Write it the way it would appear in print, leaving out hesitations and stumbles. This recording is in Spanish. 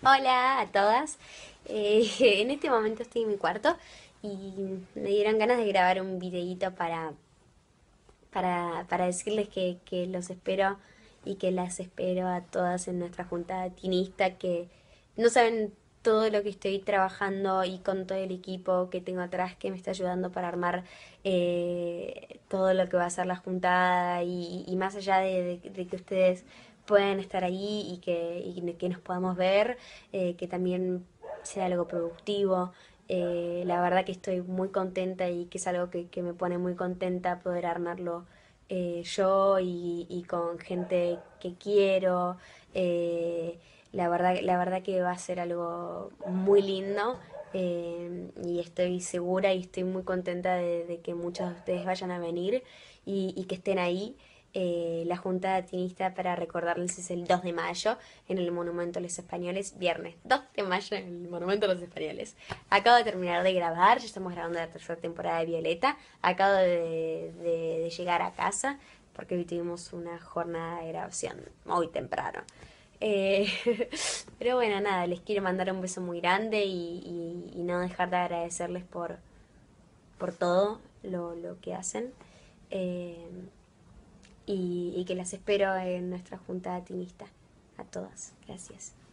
Hola a todas. En este momento estoy en mi cuarto y me dieron ganas de grabar un videíto para decirles que los espero y que las espero a todas en nuestra junta tinista, que no saben todo lo que estoy trabajando y con todo el equipo que tengo atrás que me está ayudando para armar todo lo que va a ser la juntada y más allá de que ustedes puedan estar ahí y que nos podamos ver, que también sea algo productivo. La verdad que estoy muy contenta y que es algo que me pone muy contenta poder armarlo yo y con gente que quiero. eh, la verdad que va a ser algo muy lindo, y estoy segura y estoy muy contenta de que muchos de ustedes vayan a venir y que estén ahí. La Junta Tinista, para recordarles, es el 2 de mayo en el Monumento a los Españoles, viernes 2 de mayo en el Monumento a los Españoles. Acabo de terminar de grabar, ya estamos grabando la tercera temporada de Violeta. Acabo de llegar a casa porque hoy tuvimos una jornada de grabación muy temprano. Eh, pero bueno, nada, les quiero mandar un beso muy grande y no dejar de agradecerles por todo lo que hacen. Eh, y que las espero en nuestra junta tinista. A todas. Gracias.